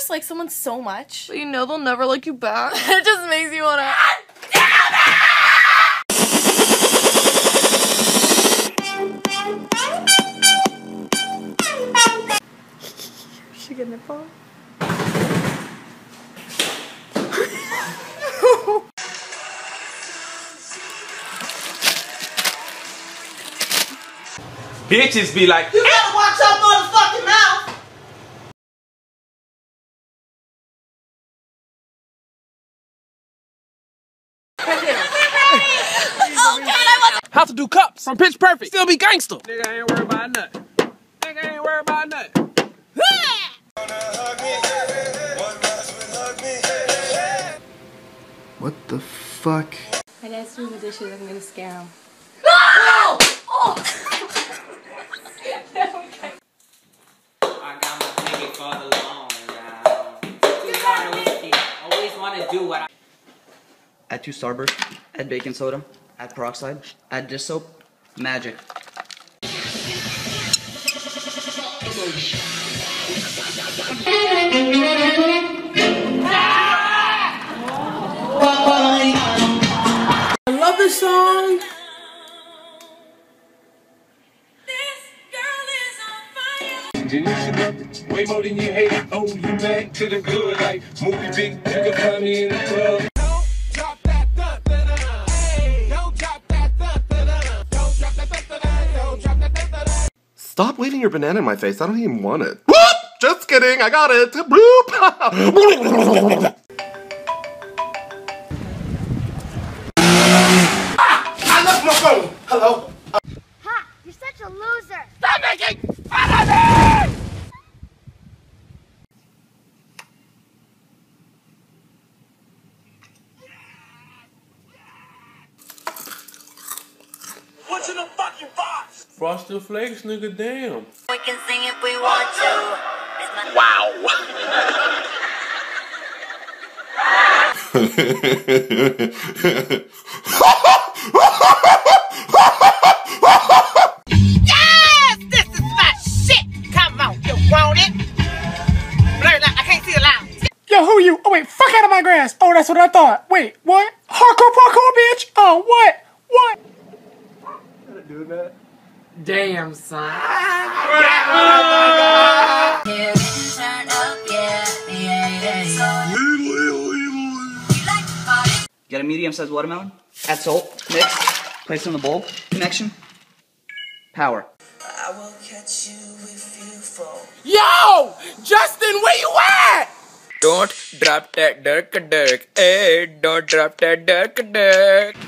dislike someone so much, but you know they'll never like you back. it just makes you wanna. She get nipple? Bitches be like, you gotta watch your motherfucking mouth. how to do cups from Pitch Perfect. Still be gangster. Nigga ain't worried about nothing. Nigga ain't worried about nothing. What the fuck? My dad's doing the dishes. I'm gonna scare him. No! Oh! I got my ticket for the long round. Always want to do what I... Add 2 Starburst, add baking soda, add peroxide, add dish soap, magic. I love this song. Way more than you hate. Oh, you mad to the good. Like movie big, you can find me in the club. Don't drop that, don't drop that, don't drop that, don't drop that. Stop waving your banana in my face. I don't even want it. Whoop! Just kidding. I got it. Boop! I left my phone. Hello. Ha! You're such a loser! Stop making fun of me! What's in the fucking box? Frosted Flakes, nigga, damn. We can sing if we want to. Wow. Yes! This is my shit! Come on, you want it? Blur it out. I can't see it loud. Yo, who you? Oh, wait, fuck out of my grass. Oh, that's what I thought. Wait, what? Hardcore parkour, bitch? Oh, what? What? Do that. Damn, son. Get a medium-sized watermelon, add salt, mix, place in the bowl, connection, power. I will catch you if you fall. Yo! Justin, where you at? Don't drop that dirk, eh? Don't drop that dirk.